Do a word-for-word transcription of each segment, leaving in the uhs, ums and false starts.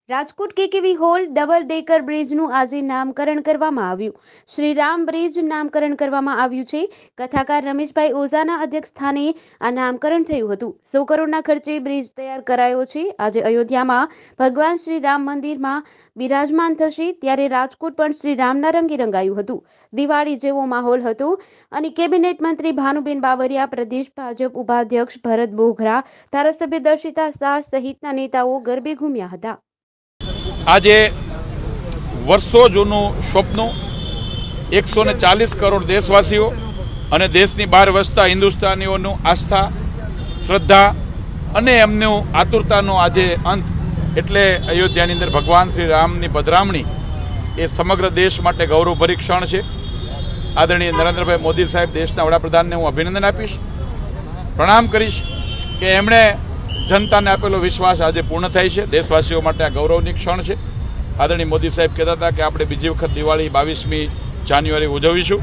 Rajkot KKV hall double decker બ્રિજનું આજે નામકરણ કરવામાં આવ્યું. શ્રી રામ બ્રિજ નામકરણ કરવામાં આવ્યું છે. કથાકાર રમેશભાઈ ઓઝાના અધ્યક્ષસ્થાને આ નામકરણ થયું હતું. સો કરોડના ખર્ચે બ્રિજ તૈયાર કરાયો છે. આજે અયોધ્યામાં ભગવાન શ્રી રામ મંદિરમાં બિરાજમાન થશે, ત્યારે રાજકોટ પણ શ્રી રામના રંગે રંગાયું હતું. દિવાળી જેવો માહોલ હતો અને કેબિનેટ મંત્રી ભાનુબેન બાબરિયા, પ્રદેશ ભાજપ ઉપાધ્યક્ષ ભરત બોઘરા, ધારાસભ્ય દર્શિતા શાહ સહિતના નેતાઓ ગરબે ઘૂમ્યા હતા. આજે વર્ષો જૂનું સ્વપ્ન એકસો ને ચાલીસ કરોડ દેશવાસીઓ અને દેશની બહાર વસતા હિન્દુસ્તાનીઓનું આસ્થા, શ્રદ્ધા અને એમનું આતુરતાનો આજે અંત એટલે અયોધ્યાની અંદર ભગવાન શ્રી રામની પધરામણી એ સમગ્ર દેશ માટે ગૌરવભરી ક્ષણ છે. આદરણીય નરેન્દ્રભાઈ મોદી સાહેબ, દેશના વડાપ્રધાનને હું અભિનંદન આપીશ, પ્રણામ કરીશ કે એમણે જનતાને આપેલો વિશ્વાસ આજે પૂર્ણ થાય છે. દેશવાસીઓ માટે આ ગૌરવની ક્ષણ છે. આદરણીય મોદી સાહેબ કહેતા હતા કે આપણે બીજી વખત દિવાળી બાવીસમી જાન્યુઆરી ઉજવીશું.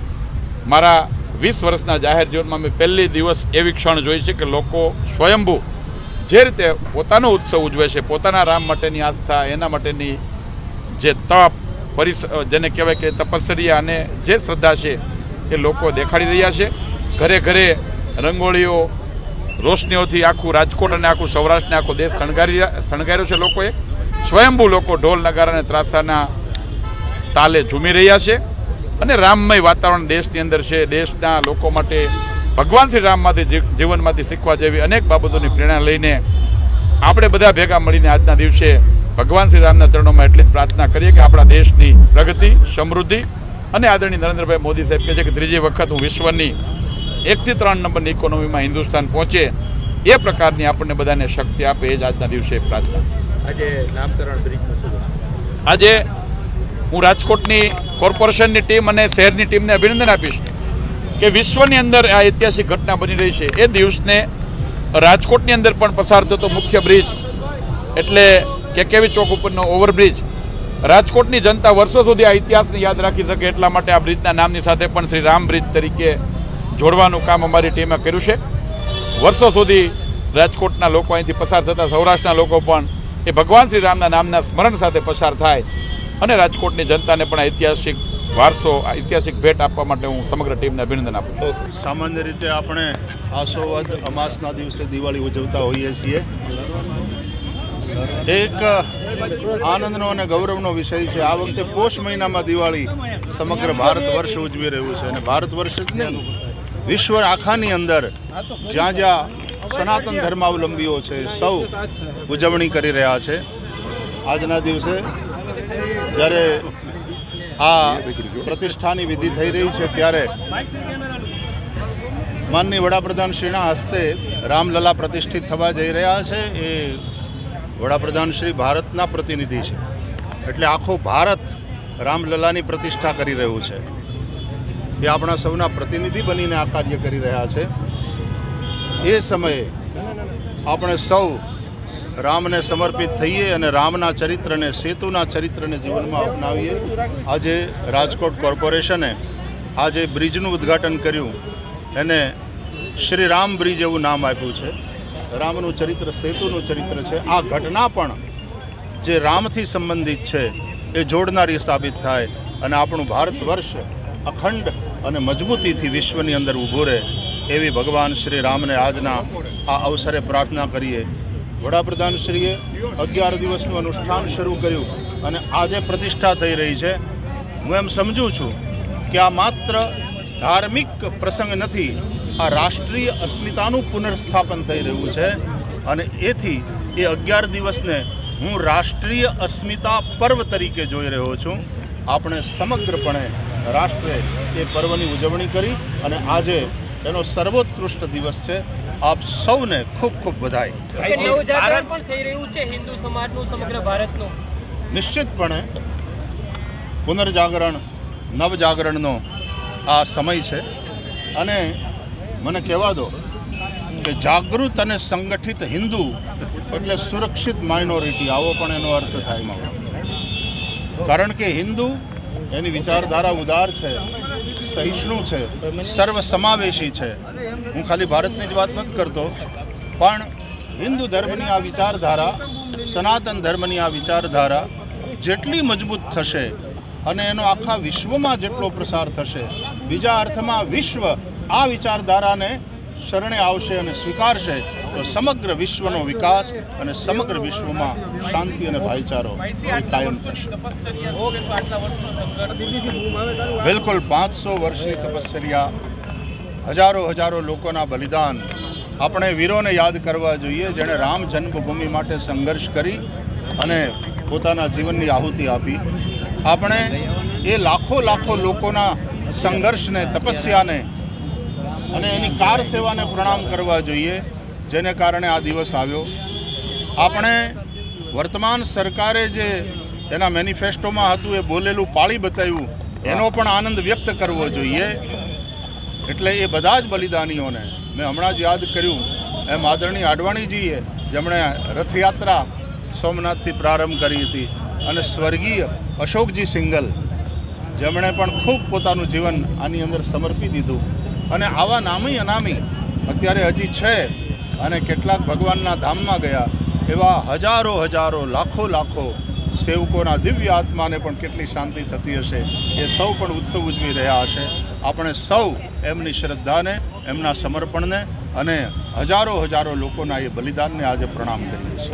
મારા વીસ વર્ષના જાહેર જીવનમાં મેં પહેલી દિવસ એવી ક્ષણ જોઈ છે કે લોકો સ્વયંભૂ જે રીતે પોતાનો ઉત્સવ ઉજવે છે, પોતાના રામ માટેની આસ્થા, એના માટેની જે તપ પરિસ જેને કહેવાય કે તપસ્યા અને જે શ્રદ્ધા છે એ લોકો દેખાડી રહ્યા છે. ઘરે ઘરે રંગોળીઓ, રોશનીઓથી આખું રાજકોટ અને આખું સૌરાષ્ટ્રને આખો દેશ શણગારી શણગાર્યો છે. લોકોએ સ્વયંભૂ લોકો ઢોલ નગારા અને ત્રાસાના તાલે ઝૂમી રહ્યા છે અને રામમય વાતાવરણ દેશની અંદર છે. દેશના લોકો માટે ભગવાન શ્રી રામમાંથી જીવનમાંથી શીખવા જેવી અનેક બાબતોની પ્રેરણા લઈને આપણે બધા ભેગા મળીને આજના દિવસે ભગવાન શ્રી રામના ચરણોમાં એટલી જ પ્રાર્થના કરીએ કે આપણા દેશની પ્રગતિ, સમૃદ્ધિ અને આદરણીય નરેન્દ્રભાઈ મોદી સાહેબ કહે છે કે ત્રીજી વખત હું વિશ્વની એકથી ત્રણ નંબરની ઇકોનોમીમાં હિન્દુસ્તાન પહોંચે એ પ્રકારની આપણને બધાને શક્તિ આપે, એ જ આજના દિવસે પ્રાર્થના. આજે નામકરણ બ્રિજનું શું? આજે હું રાજકોટની કોર્પોરેશનની ટીમ અને શહેરની ટીમને અભિનંદન આપીશ કે વિશ્વની અંદર આ ઐતિહાસિક ઘટના બની રહી છે. એ દિવસને રાજકોટની અંદર પણ પસાર થતો મુખ્ય બ્રિજ એટલે કેકેવી ચોક ઉપરનો ઓવરબ્રિજ, રાજકોટની જનતા વર્ષો સુધી આ ઇતિહાસને યાદ રાખી શકે એટલા માટે આ બ્રિજના નામની સાથે પણ શ્રી રામ બ્રિજ તરીકે જોડવાનું કામ અમારી ટીમે કર્યું છે. વર્ષો સુધી રાજકોટના લોકો અહીંથી પસાર થતા સૌરાષ્ટ્રના લોકો પણ એ ભગવાન શ્રી રામના નામના સ્મરણ સાથે પસાર થાય અને રાજકોટની જનતાને પણ ઐતિહાસિક વારસો, ઐતિહાસિક ભેટ આપવા માટે હું સમગ્ર ટીમને અભિનંદન આપું છું. સામાન્ય રીતે આપણે આસોવદ અમાસના દિવસે દિવાળી ઉજવતા હોઈએ છીએ. એક આનંદનો અને ગૌરવનો વિષય છે. આ વખતે પોષ મહિનામાં દિવાળી સમગ્ર ભારત વર્ષ ઉજવી રહ્યું છે અને ભારત વર્ષ જ નહીં, વિશ્વ આખાની અંદર જ્યાં જ્યાં સનાતન ધર્માવલંબીઓ છે સૌ ઉજવણી કરી રહ્યા છે. આજના દિવસે જ્યારે આ પ્રતિષ્ઠાની વિધિ થઈ રહી છે ત્યારે માનનીય વડાપ્રધાન શ્રીના હસ્તે રામલલા પ્રતિષ્ઠિત થવા જઈ રહ્યા છે. એ વડાપ્રધાન શ્રી ભારતના પ્રતિનિધિ છે એટલે આખો ભારત રામલલાની પ્રતિષ્ઠા કરી રહ્યું છે. એ આપણા સૌના પ્રતિનિધિ બનીને આ કાર્ય કરી રહ્યા છે. એ સમયે આપણે સૌ રામને સમર્પિત થઈએ અને રામના ચરિત્રને, સેતુના ચરિત્રને જીવનમાં અપનાવીએ. આજે રાજકોટ કોર્પોરેશને આજે બ્રિજનું ઉદ્ઘાટન કર્યું, એને શ્રી રામ બ્રિજ એવું નામ આપ્યું છે. રામનું ચરિત્ર સેતુનું ચરિત્ર છે. આ ઘટના પણ જે રામથી સંબંધિત છે એ જોડનારી સાબિત થાય અને આપણું ભારત વર્ષ અખંડ અને મજબૂતીથી વિશ્વની અંદર ઊભું રહે એવી ભગવાન શ્રી રામને આજના આ અવસરે પ્રાર્થના કરીએ. વડાપ્રધાનશ્રીએ અગિયાર દિવસનું અનુષ્ઠાન શરૂ કર્યું અને આજે પ્રતિષ્ઠા થઈ રહી છે. હું એમ સમજું છું કે આ માત્ર ધાર્મિક પ્રસંગ નથી, આ રાષ્ટ્રીય અસ્મિતાનું પુનર્સ્થાપન થઈ રહ્યું છે અને એથી એ અગિયાર દિવસને હું રાષ્ટ્રીય અસ્મિતા પર્વ તરીકે જોઈ રહ્યો છું. આપણે સમગ્રપણે રાષ્ટ્રે એ પર્વની ઉજવણી કરી અને આજે એનો સર્વોત્કૃષ્ટ દિવસ છે. આપ સૌને ખૂબ ખૂબ વધાઈ. નિશ્ચિતપણે પુનર્જાગરણ, નવજાગરણનો આ સમય છે અને મને કહેવા દો કે જાગૃત અને સંગઠિત હિન્દુ એટલે સુરક્ષિત માઇનોરિટી, આવો પણ એનો અર્થ થાય એમાં. કારણ કે હિન્દુ એની વિચારધારા ઉદાર છે, સહિષ્ણુ છે, સર્વસમાવેશી છે. હું ખાલી ભારતની જ વાત નથી કરતો, પણ હિન્દુ ધર્મની આ વિચારધારા સનાતન ધર્મની આ વિચારધારા જેટલી મજબૂત થશે અને એનો આખા વિશ્વમાં જેટલો પ્રસાર થશે, બીજા અર્થમાં વિશ્વ આ વિચારધારાને શરણે આવશે અને સ્વીકારશે તો સમગ્ર વિશ્વનો વિકાસ અને સમગ્ર વિશ્વમાં શાંતિ અને ભાઈચારો કાયમ થશે. બિલકુલ પાંચસો વર્ષની તપશ્ચર્યા, હજારો હજારો લોકોના બલિદાન, આપણે વીરોને યાદ કરવા જોઈએ જેણે રામ જન્મભૂમિ માટે સંઘર્ષ કરી અને પોતાના જીવનની આહુતિ આપી. આપણે એ લાખો લાખો લોકોના સંઘર્ષને, તપસ્યાને અને એની કાર સેવાને પ્રણામ કરવા જોઈએ જેને કારણે આ દિવસ આવ્યો. આપણે વર્તમાન સરકારે જે એના મેનિફેસ્ટોમાં હતું એ બોલેલું પાળી બતાવ્યું એનો પણ આનંદ વ્યક્ત કરવો જોઈએ. એટલે એ બધા જ બલિદાનીઓને મેં હમણાં જ યાદ કર્યું એમ આદરણીય આડવાણીજીએ જેમણે રથયાત્રા સોમનાથથી પ્રારંભ કરી હતી, અને સ્વર્ગીય અશોકજી સિંગલ જેમણે પણ ખૂબ પોતાનું જીવન આની અંદર સમર્પી દીધું. અને આવા નામી અનામી અત્યારે હજી છે અને કેટલાક ભગવાનના ધામમાં ગયા, એવા હજારો હજારો લાખો લાખો સેવકોના દિવ્ય આત્માને પણ કેટલી શાંતિ થતી હશે. એ સૌ પણ ઉત્સવ ઉજવી રહ્યા હશે. આપણે સૌ એમની શ્રદ્ધાને, એમના સમર્પણને અને હજારો હજારો લોકોના એ બલિદાનને આજે પ્રણામ કરીએ છીએ.